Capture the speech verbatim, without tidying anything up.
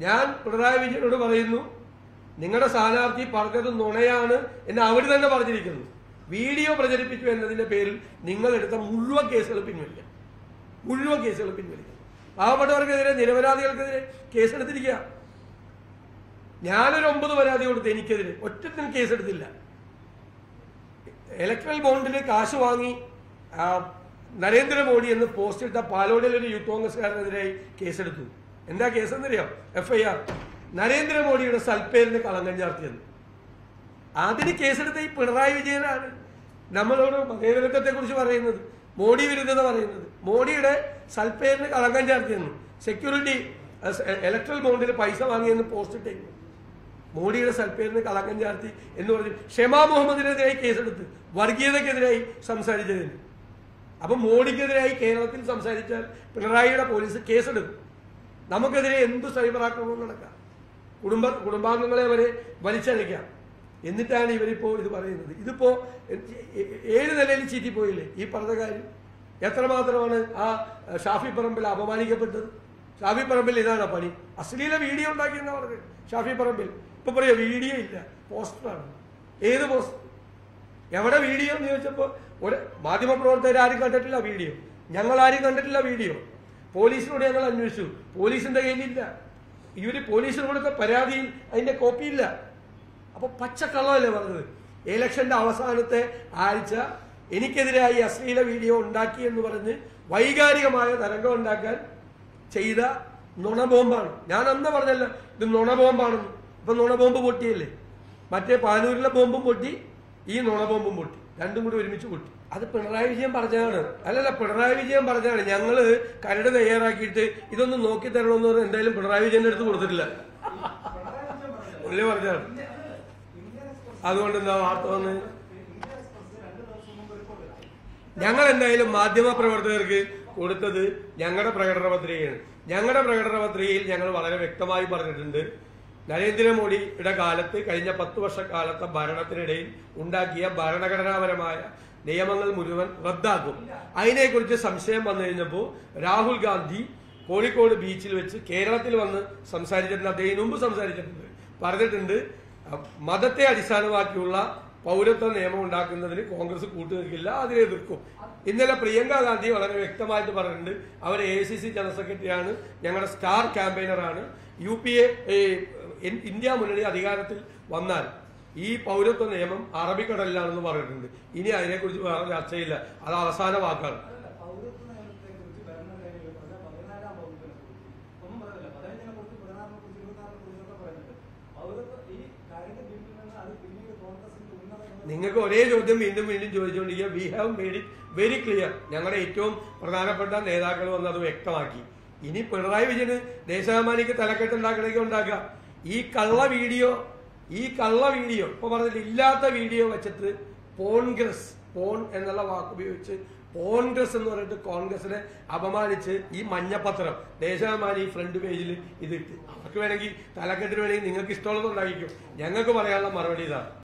ഞാൻ പിണറായി വിജയനോട് പറയുന്നു, നിങ്ങളുടെ സ്ഥാനാർത്ഥി പറഞ്ഞത് നുണയാണ് എന്ന് അവർ തന്നെ പറഞ്ഞിരിക്കുന്നു. വീഡിയോ പ്രചരിപ്പിച്ചു എന്നതിന്റെ പേരിൽ നിങ്ങൾ എടുത്ത മുഴുവൻ കേസുകൾ പിൻവലിക്കാം, മുഴുവൻ കേസുകൾ പിൻവലിക്കാം. പാവപ്പെട്ടവർക്കെതിരെ, നിരപരാധികൾക്കെതിരെ കേസെടുത്തിരിക്കുക. ഞാനൊരു ഒമ്പത് പരാതി കൊടുത്ത് എനിക്കെതിരെ ഒറ്റത്തിനും കേസെടുത്തില്ല. ഇലക്ട്രൽ ബോണ്ടിന് കാശ് വാങ്ങി നരേന്ദ്രമോദി എന്ന് പോസ്റ്റ് ഇട്ട പാലോടിയിലെ ഒരു യൂത്ത് കോൺഗ്രസ്സുകാരനെതിരായി കേസെടുത്തു. എന്താ കേസെന്നറിയാം? എഫ് ഐ ആർ നരേന്ദ്രമോദിയുടെ സൽപ്പേരിന് കളങ്കം ചാർത്തിയെന്ന്. അതിന് കേസെടുത്ത ഈ പിണറായി വിജയനാണ് നമ്മളോട് മതേതരത്വത്തെ കുറിച്ച് പറയുന്നത്, മോഡി വിരുദ്ധത പറയുന്നത്. മോഡിയുടെ സൽപ്പേരിന് കളങ്കം ചാർത്തിയെന്ന്, സെക്യൂരിറ്റി ഇലക്ട്രൽ ബോണ്ടിന് പൈസ വാങ്ങിയെന്ന് പോസ്റ്റ് ഇട്ടേക്കുന്നു. മോഡിയുടെ സൽപ്പേരിന് കളങ്കം ചാർത്തി എന്ന് പറഞ്ഞ് ഷെമാ മുഹമ്മദിനെതിരായി കേസെടുത്ത് വർഗീയതക്കെതിരായി സംസാരിച്ചതിന്. അപ്പൊ മോഡിക്കെതിരായി കേരളത്തിൽ സംസാരിച്ചാൽ പിണറായിയുടെ പോലീസ് കേസെടുക്കും. നമുക്കെതിരെ എന്ത് സൈബർ ആക്രമണം നടക്കാം, കുടുംബ കുടുംബാംഗങ്ങളെ വരെ വലിച്ചഴയ്ക്കാം. എന്നിട്ടാണ് ഇവരിപ്പോ ഇത് പറയുന്നത്. ഇതിപ്പോ ഏഴ് നിലയിൽ ചീറ്റിപ്പോയില്ലേ ഈ പറഞ്ഞ കാര്യം? എത്രമാത്രമാണ് ആ ഷാഫി പറമ്പിൽ അപമാനിക്കപ്പെട്ടത്? ഷാഫി പറമ്പിൽ ഇതാണ് പണി, അശ്ലീല വീഡിയോ ഉണ്ടാക്കിയെന്നാ പറഞ്ഞത്. ഷാഫി പറമ്പിൽ ഇപ്പൊ പറയാ വീഡിയോ ഇല്ല, പോസ്റ്ററാണ്. ഏത് പോസ്റ്റർ? എവിടെ വീഡിയോ എന്ന് ചോദിച്ചപ്പോ ഒരു മാധ്യമപ്രവർത്തകർ ആരും കണ്ടിട്ടില്ല വീഡിയോ, ഞങ്ങൾ ആരും കണ്ടിട്ടില്ല വീഡിയോ. പോലീസിനോട് ഞങ്ങൾ അന്വേഷിച്ചു, പോലീസിന്റെ കയ്യിലില്ല. ഇവര് പോലീസിന് കൊടുത്ത പരാതിയിൽ അതിന്റെ കോപ്പിയില്ല. അപ്പൊ പച്ചക്കള്ളമല്ലേ പറഞ്ഞത്? ഇലക്ഷന്റെ അവസാനത്തെ ആഴ്ച എനിക്കെതിരായി അശ്ലീല വീഡിയോ ഉണ്ടാക്കി എന്ന് പറഞ്ഞ് വൈകാരികമായ തരംഗം ഉണ്ടാക്കാൻ ചെയ്ത നുണബോംബാണ്. ഞാൻ അന്ന് പറഞ്ഞല്ലോ ഇത് നുണബോംബാണെന്ന്. ഇപ്പൊ നുണബോംബ് പൊട്ടിയല്ലേ? മറ്റേ പാനൂരിലെ ബോംബും പൊട്ടി, ഈ നുണബോംബും പൊട്ടി, രണ്ടും കൂടി ഒരുമിച്ച് പൊട്ടി. അത് പിണറായി വിജയൻ പറഞ്ഞതാണ്. അല്ലല്ല, പിണറായി വിജയൻ പറഞ്ഞതാണ്. ഞങ്ങള് കരട് തയ്യാറാക്കിയിട്ട് ഇതൊന്ന് നോക്കി തരണമെന്ന് പറഞ്ഞാൽ എന്തായാലും പിണറായി വിജയന്റെ അടുത്ത് കൊടുത്തിട്ടില്ല, പുള്ളി പറഞ്ഞാണ്. അതുകൊണ്ട് എന്താ വാർത്ത വന്ന്? ഞങ്ങൾ എന്തായാലും മാധ്യമ പ്രവർത്തകർക്ക് കൊടുത്തത് ഞങ്ങളുടെ പ്രകടന പത്രികയാണ്. ഞങ്ങളുടെ പ്രകടന പത്രികയിൽ ഞങ്ങൾ വളരെ വ്യക്തമായി പറഞ്ഞിട്ടുണ്ട്, നരേന്ദ്രമോദിയുടെ കാലത്ത് കഴിഞ്ഞ പത്ത് വർഷക്കാലത്തെ ഭരണത്തിനിടയിൽ ഉണ്ടാക്കിയ ഭരണഘടനാപരമായ നിയമങ്ങൾ മുഴുവൻ റദ്ദാക്കും. അതിനെക്കുറിച്ച് സംശയം വന്നു കഴിഞ്ഞപ്പോൾ രാഹുൽ ഗാന്ധി കോഴിക്കോട് ബീച്ചിൽ വെച്ച് കേരളത്തിൽ വന്ന് സംസാരിച്ചിട്ടുണ്ട്. അദ്ദേഹം മുമ്പ് സംസാരിച്ചിട്ടുണ്ട്, പറഞ്ഞിട്ടുണ്ട് മതത്തെ അടിസ്ഥാനമാക്കിയുള്ള പൗരത്വ നിയമം ഉണ്ടാക്കുന്നതിന് കോൺഗ്രസ് കൂട്ടുനിൽക്കില്ല, അതിനെ എതിർക്കും. ഇന്നലെ പ്രിയങ്ക ഗാന്ധി വളരെ വ്യക്തമായിട്ട് പറഞ്ഞിട്ടുണ്ട്, അവർ A I C C general സെക്രട്ടറിയാണ്, ഞങ്ങളുടെ സ്റ്റാർ ക്യാമ്പയിനറാണ്. യു പി എ ഇന്ത്യ മുന്നണി അധികാരത്തിൽ വന്നാൽ ഈ പൗരത്വ നിയമം അറബിക്കടലിലാണെന്ന് പറഞ്ഞിട്ടുണ്ട്. ഇനി അതിനെക്കുറിച്ച് വേറെ ചർച്ചയില്ല, അത് അവസാന വാക്കാണ്. നിങ്ങൾക്ക് ഒരേ ചോദ്യം വീണ്ടും വീണ്ടും ചോദിച്ചുകൊണ്ടിരിക്കുക. We have made it very clear. ഞങ്ങളുടെ ഏറ്റവും പ്രധാനപ്പെട്ട നേതാക്കൾ വന്ന് അത് വ്യക്തമാക്കി. ഇനി പിണറായി വിജയന് ദേശാഭിമാനിക്ക് തലക്കെട്ട് ഉണ്ടാക്കണമെങ്കിൽ ഉണ്ടാക്കാം. ഈ കള്ള വീഡിയോ ഈ കള്ള വീഡിയോ ഇപ്പൊ പറഞ്ഞിട്ട് ഇല്ലാത്ത വീഡിയോ വെച്ചിട്ട് കോൺഗ്രസ്, പോൺ എന്നുള്ള വാക്ക് ഉപയോഗിച്ച് കോൺഗ്രസ് എന്ന് പറഞ്ഞിട്ട് കോൺഗ്രസിനെ അപമാനിച്ച് ഈ മഞ്ഞപ്പത്രം ദേശാഭിമാനി ഫ്രണ്ട് പേജിൽ ഇതിട്ട് അവർക്ക് വേണമെങ്കിൽ തലക്കെട്ടിന് വേണമെങ്കിൽ നിങ്ങൾക്ക് ഇഷ്ടമുള്ളത് ഉണ്ടാക്കിക്കും. ഞങ്ങൾക്ക് പറയാനുള്ള മറുപടി ഇതാണ്.